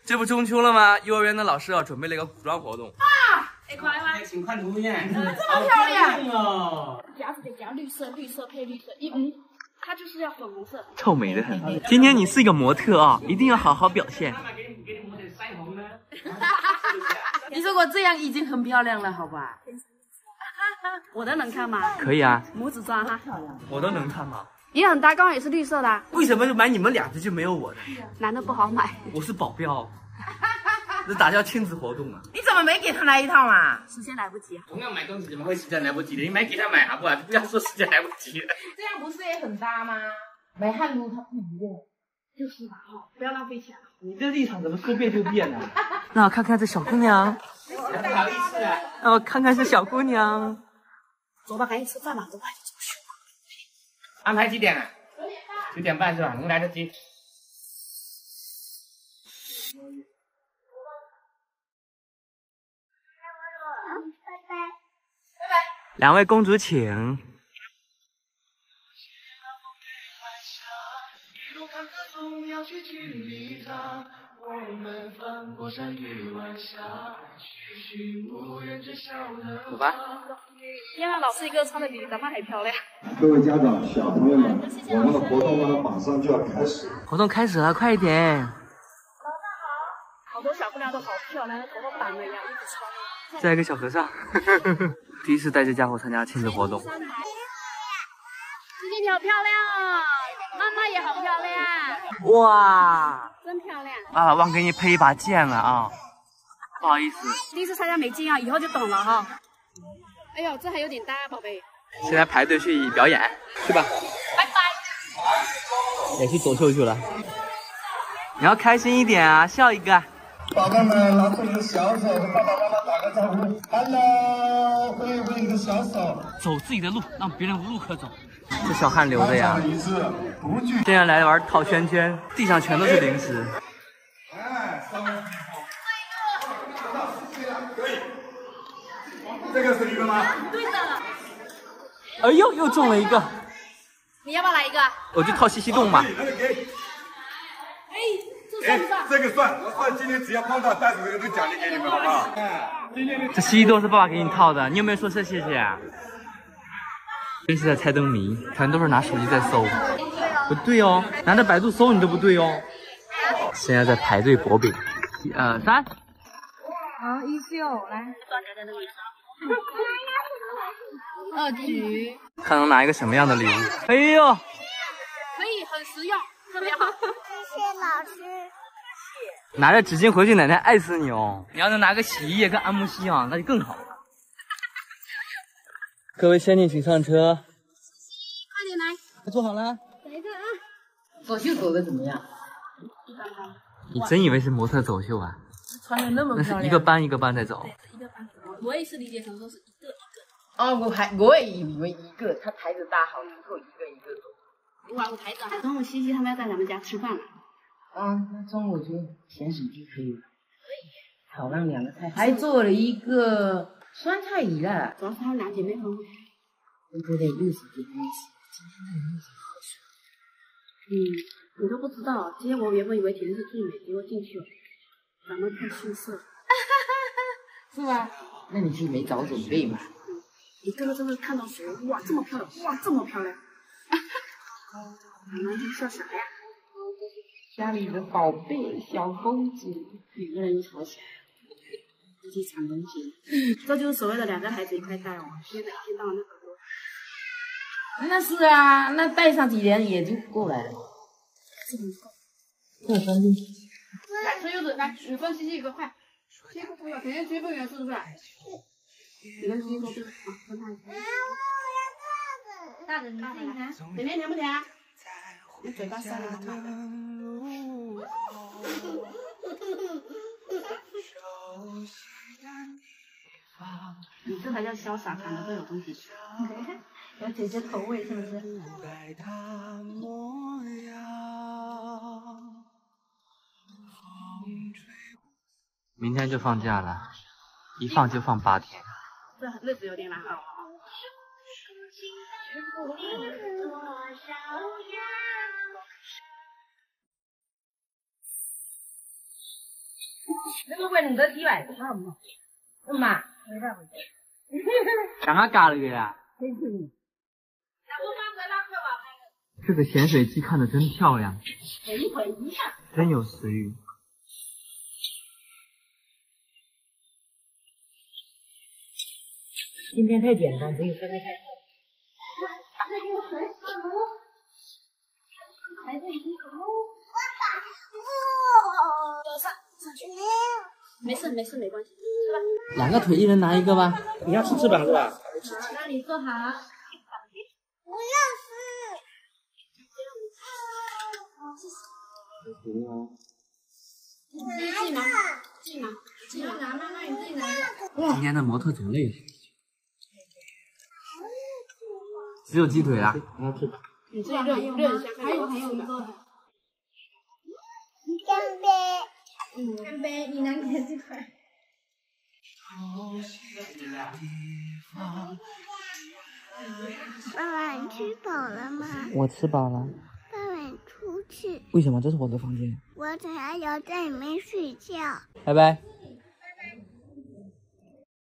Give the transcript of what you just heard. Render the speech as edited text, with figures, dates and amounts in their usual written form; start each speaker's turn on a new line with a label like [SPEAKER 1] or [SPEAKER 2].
[SPEAKER 1] 这不中秋了吗？幼儿园的老师准备了一个服装活动
[SPEAKER 2] 啊！你快吗？
[SPEAKER 1] 请看图片，
[SPEAKER 2] 这么漂亮
[SPEAKER 1] 哦！
[SPEAKER 2] 夹子得夹绿色，绿色配绿色，它就是要粉红色，
[SPEAKER 1] 臭美的很。今天你是一个模特啊，一定要好好表现。
[SPEAKER 2] 你说我这样已经很漂亮了，好吧？我的能看吗？
[SPEAKER 1] 可以啊，
[SPEAKER 2] 拇指抓哈。
[SPEAKER 1] 我都能看吗？
[SPEAKER 2] 也很大，刚好也是绿色的、啊。
[SPEAKER 1] 为什么就买你们俩的就没有我的？
[SPEAKER 2] 男的不好买。
[SPEAKER 1] 我是保镖，这咋叫亲子活动啊？
[SPEAKER 3] 你怎么没给他来一套嘛？
[SPEAKER 2] 时间来不及啊。
[SPEAKER 1] 同样买东西怎么会时间来不及的？你买给他买好不好？不要说时间来不及了。
[SPEAKER 3] 这样不是也很搭吗？买汉服它不一样。
[SPEAKER 2] 就是嘛，不要浪费钱了。
[SPEAKER 1] 你这立场怎么说变就变呢？让我看看这小姑娘。不好意思啊。让我看看这小姑娘。
[SPEAKER 2] 走吧，赶紧吃饭吧，走吧。
[SPEAKER 1] 安排几点啊？9点半是吧？能来得及。拜拜。两位公主请。走吧。
[SPEAKER 2] 天啊，老师一个穿的比咱们还漂亮。
[SPEAKER 4] 各位家长、小朋友们，我们的活动呢马上就要开始。
[SPEAKER 1] 活动开始了，快一点！
[SPEAKER 2] 早上好。好多小姑娘都好漂亮，头发绑了一样，一直穿。
[SPEAKER 1] 再一个小和尚，第一次带这家伙参加亲子活动。
[SPEAKER 2] 今天你好漂亮哦，妈妈也好漂亮。
[SPEAKER 1] 哇，
[SPEAKER 2] 真漂亮！
[SPEAKER 1] 爸爸忘给你配一把剑了啊，不好意思。
[SPEAKER 2] 第一次参加没劲啊，以后就懂了哈。哎呦，这还有点大，宝贝。
[SPEAKER 1] 现在排队去表演，去吧。
[SPEAKER 2] 拜拜。
[SPEAKER 1] 也去走秀去了。你要开心一点啊，笑一个。
[SPEAKER 4] 宝贝们，拿出你的小手，跟爸爸妈妈打个招呼 ，Hello，挥一挥你的小手。
[SPEAKER 1] 走自己的路，让别人无路可走。这小汗流的呀。
[SPEAKER 4] 一次，不惧。
[SPEAKER 1] 现在来玩套圈圈，地上全都是零食。
[SPEAKER 4] 哎，稍微好。可以。这个是你的吗？
[SPEAKER 2] 对的。
[SPEAKER 1] 哎呦，又中了一个。
[SPEAKER 2] 你要不要来一个？
[SPEAKER 1] 我就套西西洞嘛。
[SPEAKER 2] 哎，这算不算？
[SPEAKER 4] 这个算，我算今天只要碰到带着这个都奖励给你们，好不好？
[SPEAKER 1] 这西西洞是爸爸给你套的，你有没有说声谢谢啊？这是在猜灯谜，全都是拿手机在搜。不对哦，拿着百度搜你都不对哦。现在在排队薄饼，1、2、3。
[SPEAKER 2] 好，16，来。2举。
[SPEAKER 1] 看能拿一个什么样的礼物？哎呦，
[SPEAKER 2] 可以，很实用，特别好。
[SPEAKER 5] 谢谢老师。
[SPEAKER 1] 拿着纸巾回去，奶奶爱死你哦！你要能拿个洗衣液跟安慕希啊，那就更好了。各位仙女，请上车。
[SPEAKER 2] 快点来。
[SPEAKER 1] 坐好了。
[SPEAKER 2] 等一下啊。
[SPEAKER 3] 走秀走的怎么样？
[SPEAKER 2] 一般般。
[SPEAKER 1] 你真以为是模特走秀啊？
[SPEAKER 3] 穿的那么
[SPEAKER 1] 那
[SPEAKER 3] 漂亮。
[SPEAKER 1] 是一个班一个班在走。
[SPEAKER 2] 一个班。我也是理解成说是一个一个。
[SPEAKER 3] 哦，我也以为一个，他台子搭好之后一个一个走。
[SPEAKER 2] 哇，我台长，中午西西他们要在咱们家吃饭了。
[SPEAKER 3] 那中午就咸水鸡可以了。可以。炒上2个菜，还做了一个酸菜鱼了。
[SPEAKER 2] 主要是她们2姐妹分开。
[SPEAKER 3] 不得日子在一起，今天的日子好爽。
[SPEAKER 2] 你都不知道，今天我原本以为甜是最美，结果进去了，咱们太逊色。
[SPEAKER 3] 是吧？那你是没早准备嘛？
[SPEAKER 2] 一个个真的看到谁，哇，这么漂亮，哇，这么漂亮。咱们在笑啥呀？
[SPEAKER 3] 家里的宝贝小公主，
[SPEAKER 2] 2个人吵起来，一起抢东西，这就是所谓的2个孩子一块带哦。现在一天到晚那么多。
[SPEAKER 3] 那是啊，那带上几年也就过来了。这3斤。
[SPEAKER 2] 来，吃柚子，来，5份西西一个，快。西西不要，肯定追不远，是不是？你跟西西说对，好，分开。大的，你看一看，甜甜甜不甜？你嘴巴塞得满满的。你这才叫潇洒，看着都有东西吃。有姐姐口味是不是？
[SPEAKER 1] 明天就放假了，一放就放8天。
[SPEAKER 2] 这日子有点难熬。
[SPEAKER 3] 这个问得体外，好嘛？妈，
[SPEAKER 1] 刚刚嘎了个呀。这个咸水鸡看着真漂亮，真有食欲。
[SPEAKER 3] 今天太简单，只有分开看。
[SPEAKER 2] 没事没事没关系，吃吧。
[SPEAKER 1] 两个腿一人拿一个吧。
[SPEAKER 6] 你要吃翅膀是吧？
[SPEAKER 2] 那你坐好。
[SPEAKER 5] 不要吃。
[SPEAKER 2] 自己拿，自己拿，自己拿，那你自己拿一个。
[SPEAKER 1] 今天的模特走累了，只有鸡腿啦。
[SPEAKER 2] 你自己热一下，还有一个。
[SPEAKER 5] 干杯。
[SPEAKER 2] 干杯，你拿你的鸡腿。
[SPEAKER 5] 爸爸，你吃饱了吗？
[SPEAKER 1] 我吃饱了。
[SPEAKER 5] 爸爸，你出去。
[SPEAKER 1] 为什么？这是我的房间。
[SPEAKER 5] 我想要在里面睡觉。
[SPEAKER 1] 拜拜。